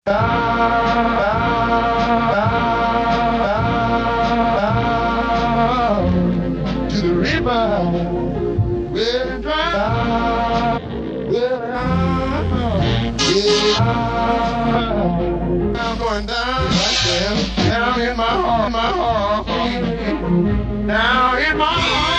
To the river, where it dries, I'm going down right there, down in my heart, down in my heart.